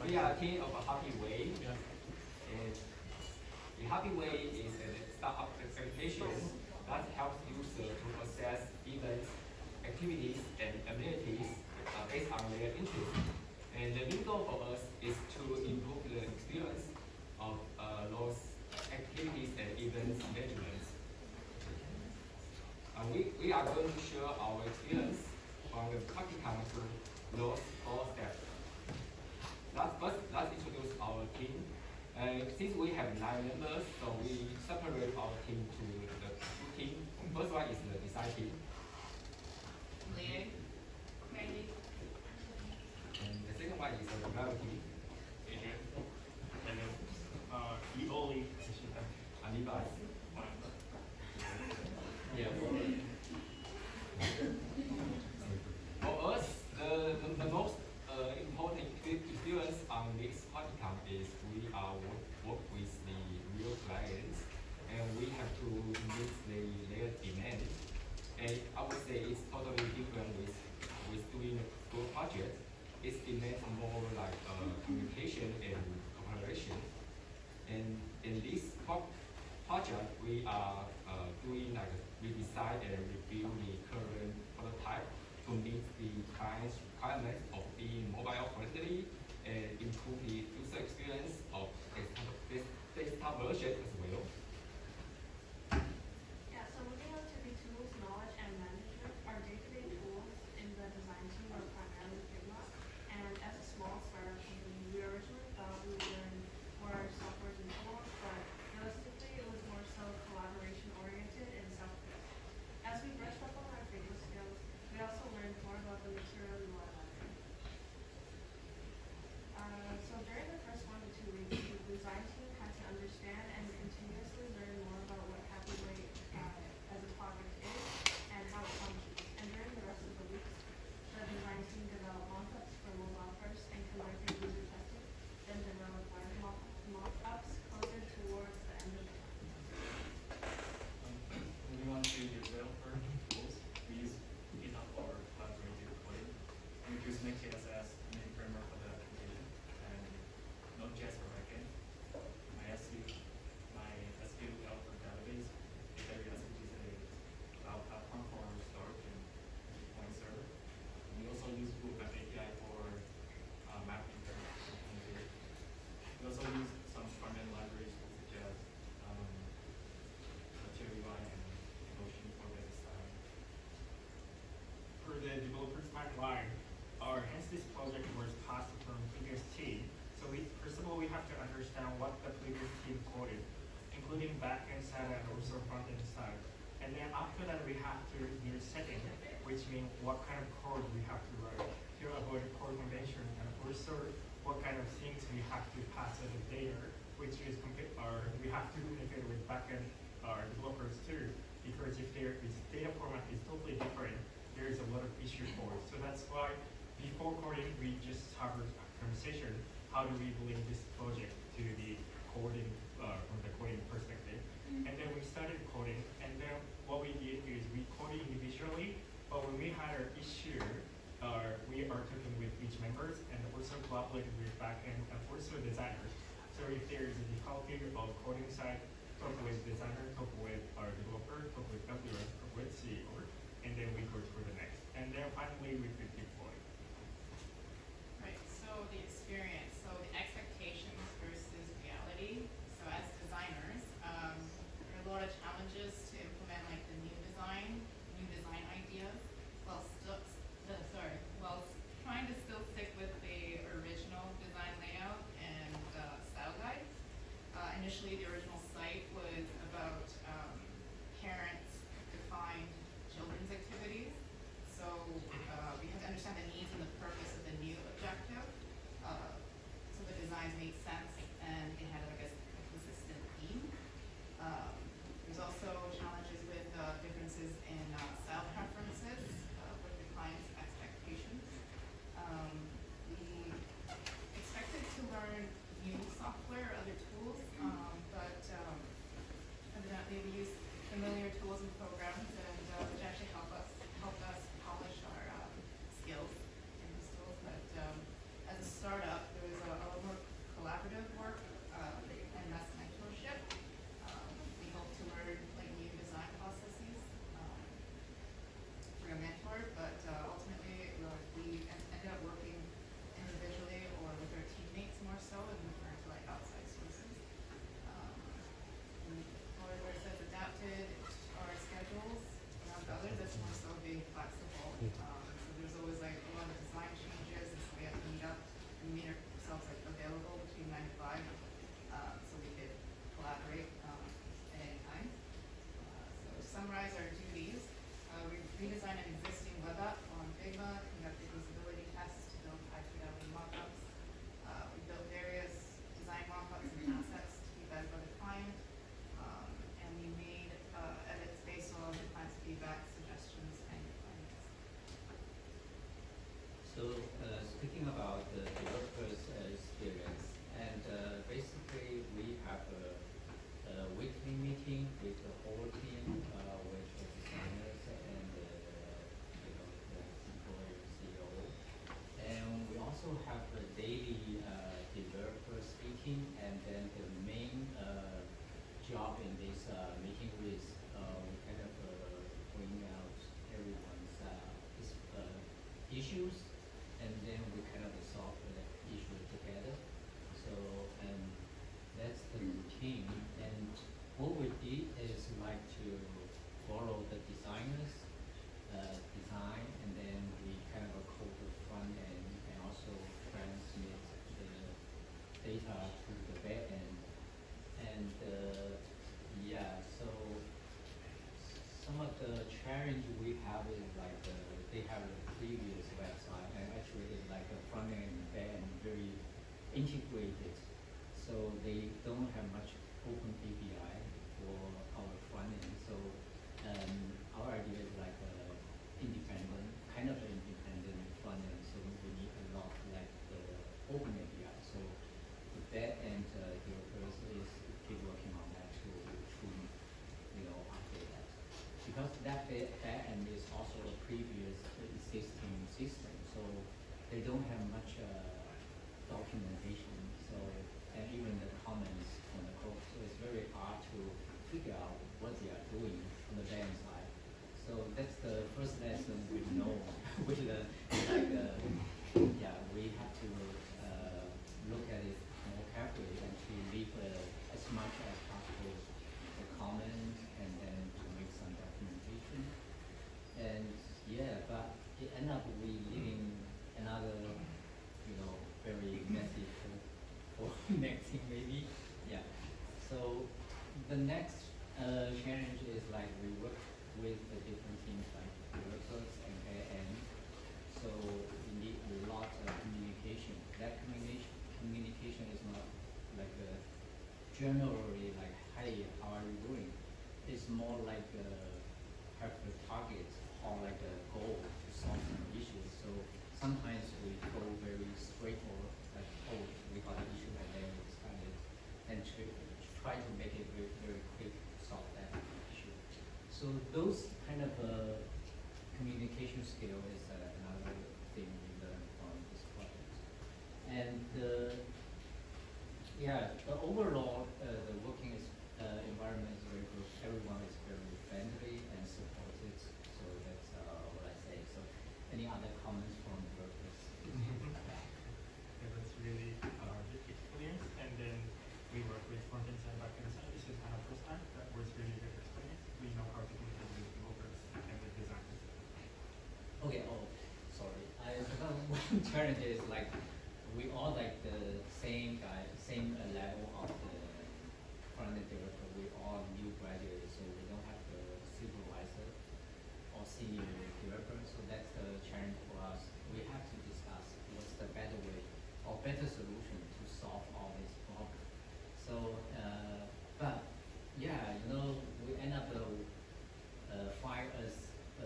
we are a team of a Happy Way. And the Happy Way is a startup application that helps users to access events, activities, and amenities based on their interests. And the main goal for us is to improve the experience of those activities and events management. We are going to share our experience from the practicum to those 4 steps. Let's introduce our team. Since we have 9 members, so we separate our team to the 2 teams. First one is the design team. Leading. Mandy. And the second one is the development team. Adrian. And then Oli. And Levi. Yeah. For us, the most important experience on this practicum is we are work with the real clients, and we have to meet their demand. And I would say it's totally different with doing a school project. It demands more like communication and cooperation. And in this project, we are doing like we design and review the current prototype to meet the client's requirements of being mobile friendly and improve the user experience of desktop version as well. Yeah, so moving on to the tools, knowledge, and management, our day-to-day tools in the design team are primarily Figma. And as a small startup company, we originally thought we would learn more software and tools, but realistically, it was more so collaboration-oriented and self-paced. As we brushed up on our Figma skills, we also learned more about the material we want to learn. So during the first 1 to 2 weeks, the design team had to understand and continuously learn more about what Happy Way as a project is and how it functions. And during the rest of the weeks, the design team developed mock-ups for mobile first and conducted user testing, then developed web mock-ups closer towards the end of the time. Moving on to the developer tools, we use GitHub for collaborative coding. We use Next.js as the main framework for the application, and Node.js for backend. MySQL for database, AWS, which is a cloud platform for storage and deploying server. We also use Google Web API for mapping behavior. We also use some front-end libraries such as Material and Notion for basic styling. For the developer timeline, hence this project was passed from previous team. So first of all, we have to understand what the previous team coded, including backend side and also front-end side. And then after that, we have to do setting, which means what kind of code we have to write to avoid code convention, and also what kind of things we have to pass as a data, which is we have to communicate with backend developers too, because if their data format is totally different, there is a lot of issue for it. So that's why before coding, we just have a conversation. How do we link this project to the coding from the coding perspective? And then we started coding, and then what we did is we coded individually, but when we had an issue, we are talking with each members and also collaborating with backend and also designers. So if there is a difficulty of coding side, talk with designer, talk with our developer, talk with everyone, talk with CEO, and then we go to the next. And then finally we could deploy. Right, so the experience, so the expectations versus reality. So as designers, there are a lot of challenges to implement like the new design ideas, while trying to still stick with the original design layout and style guide. Initially, the original site was about parents-defined children's activities. So we had to understand the needs and the purpose of the new objective. So the designs made sense and they had, I guess, a consistent theme. There's also challenges with differences in style preferences with the client's expectations. We expected to learn new software or other tools, but evidently we use familiar tools and programs, and which actually helped us polish our skills in these tools. But as a startup, there was a lot meeting with, we kind of bring out everyone's issues, and then we kind of solve the issue together. So, and that's the routine. And what we did is like to follow the designers design, and then we kind of code the front end and also transmit the data to the back end. And yeah, so some of the challenge we have is like they have a previous website, and actually it's like a front end and back end very integrated. So they don't have much open API for our front end. So our idea is like independent, kind of an independent front end. So we need a lot like the open API. So the back end developers is keep working on that to update that. Because that back end is also a previous existing system, so they don't have much documentation. So and even the comments on the code, so it's very hard to figure out what they are doing on the back end side. So that's the first lesson we know. With the yeah, we have to look at it more carefully and to leave as much as possible the comment, and then to make some documentation. And yeah, but it ended up we leaving another, very messy for next thing maybe. Yeah. So the next challenge is like we work with the different teams like developers and backend. So we need a lot of communication. That communication is not like generally like, hey, how are you doing? It's more like have a target or like a goal to solve some issues. So sometimes we go very straightforward, like, oh, we got an issue and then we discuss it, and try to make it very, very quick to solve that issue. So those kind of communication skill is another thing we learned from this project. And yeah, the overall the working environment is very good. Everyone is very friendly and supportive. So that's what I say. So any other comments from developers? Yeah, that's really good experience. And then we work with front-end side, back-end side. This is kind of first time. That was really good experience. We know how to communicate with developers and with designers. Okay, oh, sorry. I forgot one challenge is like, we all like the same guy, same level of the front-end developer. We all new graduates, so we don't have the supervisor or senior developer. So that's the challenge for us. We have to discuss what's the better way or better solution to solve all these problems. So, but yeah, we end up find us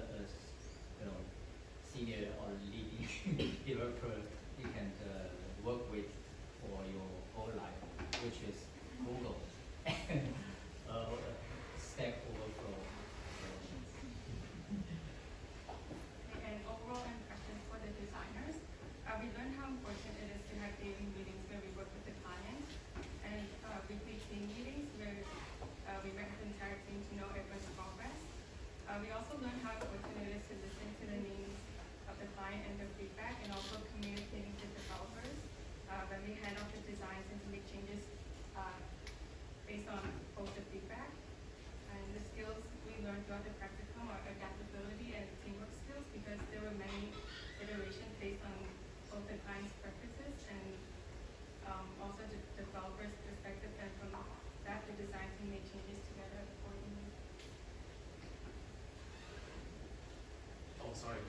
senior or leading developer you can work with for your whole life, which is Google and Stack Overflow. And overall impression for the designers, we learned how important it is to have daily meetings where we work with the client, and weekly team meetings where we met with the entire team to know everyone's progress. We also learned how important it is to listen to the needs of the client and their feedback, and also communicating to developers when we hand off the designs and to make changes based on both the feedback. And the skills we learned throughout the practicum are adaptability and teamwork skills, because there were many iterations based on both the client's preferences and also the developer's perspective, and from that the design team made changes together accordingly. Oh, sorry.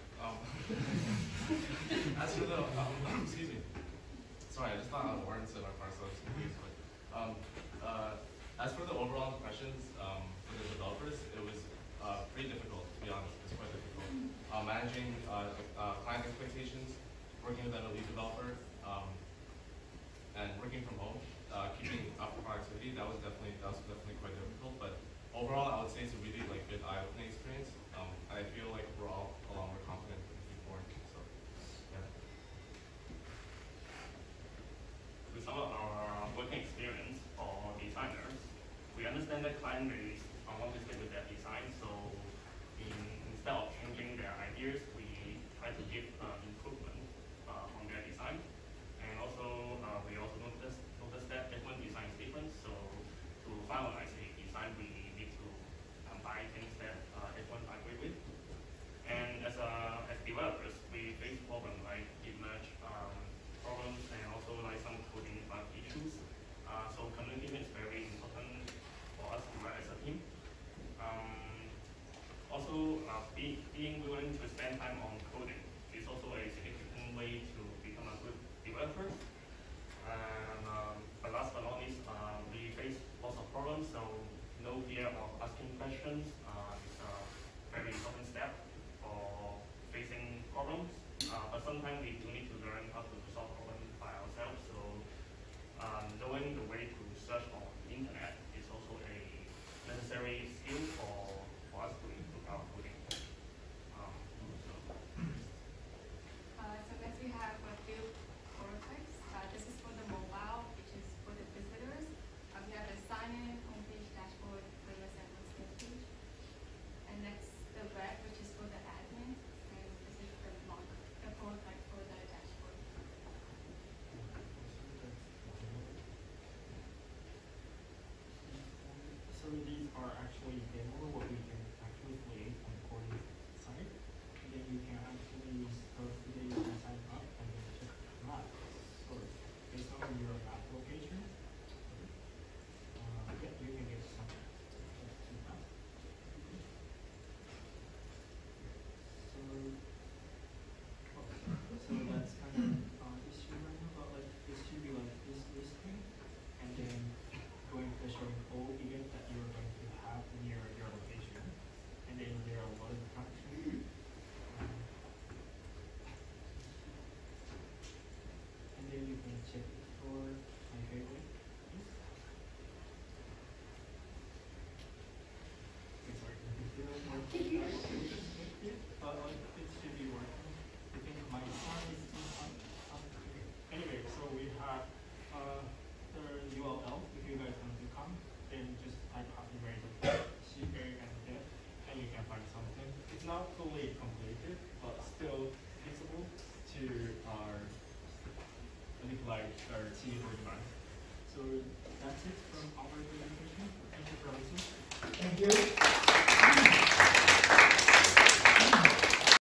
As for the, excuse me. Sorry, I just thought Warren said my part, so I was confused. But, as for the overall impressions for the developers, it was pretty difficult, to be honest. It's quite difficult. Managing client expectations, working with an elite developer, and working from home, keeping up productivity, that was definitely quite difficult. But overall, I would say it's a really good eye-opening experience. I feel like we're all a lot more confident moving forward. So, yeah. With some of our working experience for designers, we understand understand the client base want to stay with their design, so instead of changing their ideas, we try to give improvement on their design. And also, we also notice that everyone design is different, so to finalize a design, we need to combine things that everyone agree with. And as developers, we face problems like image problems and also like some coding bug issues. So communication is very important for us to work as a team. Also, being willing to spend time on coding is also a significant way to become a good developer. And but last but not least, we face lots of problems, so no fear of asking questions is a very important step for facing problems. But sometimes we do need to learn how to solve problems by ourselves. So knowing the way to search on the internet is also a necessary skill for us to improve our coding. So next we have a few prototypes. This is for the mobile, which is for the visitors. We have a sign-in, homepage, dashboard, playlist, and what's page. And next, the web, which is for the admin. And this is the mock, the prototype for the dashboard. So these are actually demo what we can actually create on the coding side. And then you can actually go through the sign up and then check map. So based on your map location, yeah, you can get some map. So that's kind of issue right now, but like it should be like this listing, and then going to showing all events that you're going to have near your location, and then there are a lot of functions. And then you can check it for my favorite. Okay, sorry, it's still working. But like it should be working. I think my sound is up here. Anyway, so we have the URL. If you guys want to come, then just type copyright share and get, and you can find something. It's not fully completed, but still feasible to our team or device. So that's it from our presentation. Thank you for listening. Thank you.